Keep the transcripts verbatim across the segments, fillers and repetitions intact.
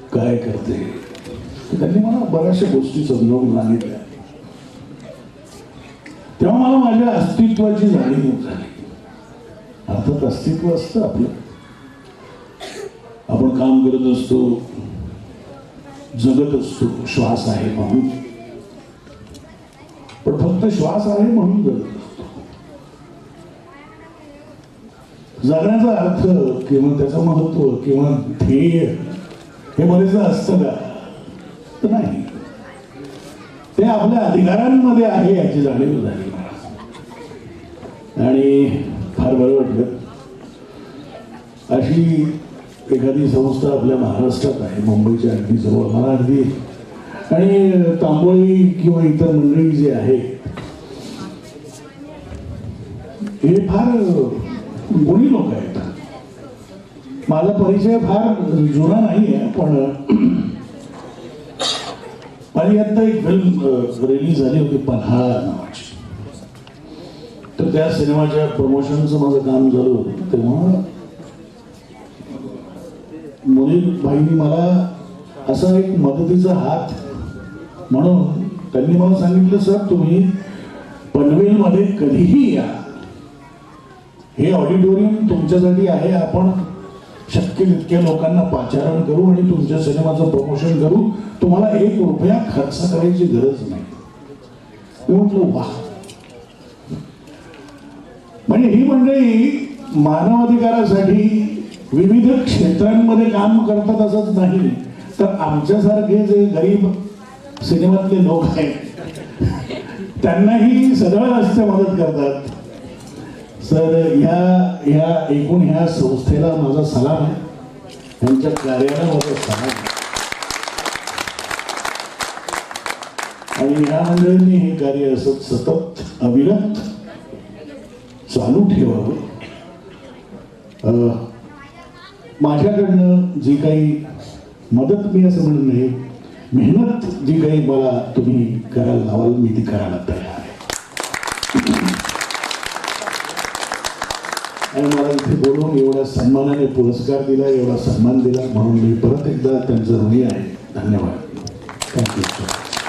काय करते, त्यांनी मला बऱ्याचशा गोष्टी समजावून सांगितल्या. तेव्हा मला माझ्या अस्तित्वाची जाणीव झाली. अर्थात अस्तित्व असतं आपलं, आपण काम करत असतो, जगत असतो, श्वास आहे म्हणून. पण फक्त श्वास आहे म्हणून जगत असतो. जगण्याचा अर्थ किंवा त्याचं महत्व किंवा ध्येय हे बरेच असतं का? तर नाही. ते आपल्या अधिकारांमध्ये आहे याची जाणीव झाली आणि फार बरं वाटलं. अशी एखादी संस्था आपल्या महाराष्ट्रात आहे, मुंबईच्या अगदी जवळ. मला अगदी आणि तांबोळी किंवा इतर मंडळी जे आहे हे फार गुणी लोक आहेत. माझा परिचय फार जुना नाही आहे, पण माझी आता एक फिल्म रिलीज झाली होती पन्हाळा नावाची. तर त्या सिनेमाच्या प्रमोशनचं माझं काम झालं होतं. तेव्हा मुनीर भाईंनी मला असा एक मदतीचा हात म्हणून त्यांनी मला सांगितलं, सर तुम्ही पनवेलमध्ये कधीही या, हे ऑडिटोरियम तुमच्यासाठी आहे, आपण शक्य तितक्या लोकांना पाचारण करू आणि तुमच्या सिनेमाचं प्रमोशन करू, तुम्हाला एक रुपया खर्च करायची गरज नाही. मी म्हटलं वा. म्हणजे ही मंडळी मानवाधिकारासाठी विविध क्षेत्रांमध्ये काम करतात असंच नाही, तर आमच्यासारखे जे गरीब सिनेमातले लोक आहेत त्यांनाही सगळं रस्ते मदत करतात. सर ह्या ह्या एकूण ह्या संस्थेला माझा सलाम आहे, त्यांच्या कार्याला माझा सलाम आहे. आणि ह्या मंडळींनी हे कार्य असं सतत अविरत चालू ठेवावं. माझ्याकडनं जी काही मदत, मी असं म्हणत नाही, मेहनत जी काही मला तुम्ही करायला लावाल मी ती करायला तयार आहे. आणि मला इथे बोलून एवढ्या सन्मानाने पुरस्कार दिला, एवढा सन्मान दिला म्हणून मी परत एकदा त्यांचं ऋणी आहे. धन्यवाद. थँक्यू.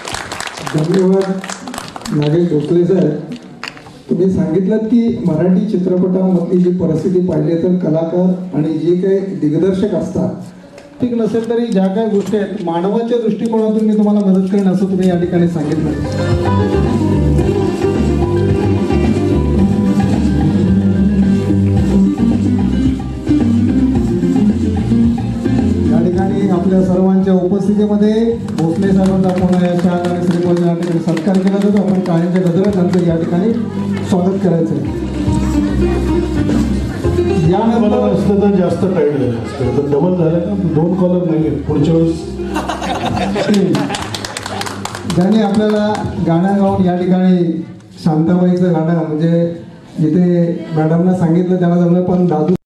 धन्यवाद नागेश भोसले साहेब. तुम्ही सांगितलं की मराठी चित्रपटामधली जी परिस्थिती पाहिली तर कलाकार आणि जे काही दिग्दर्शक असतात ठीक नसेल तरी ज्या काही गोष्टी आहेत मानवाच्या दृष्टिकोनातून मी तुम्हाला मदत करेन असं तुम्ही या ठिकाणी सांगितलं. या ठिकाणी आपल्या सर्वांच्या उपस्थितीमध्ये भोसले साहेबांचा पुन्हा या शाळा आणि श्रीमोदी या ठिकाणी सत्कार केला जातो. आपण काळ्यांच्या गजरात त्यांचं या ठिकाणी स्वागत करायचं आहे. यानंतर असतं तर जास्त टाईट झालं असतं, तर डबल झालं का दोन कॉलर नाही पुढच्या वेळेस. ज्याने आपल्याला गाणं गाऊन या ठिकाणी शांताबाईचं गाणं म्हणजे जिथे मॅडमना सांगितलं त्यांना जमलं, पण दादू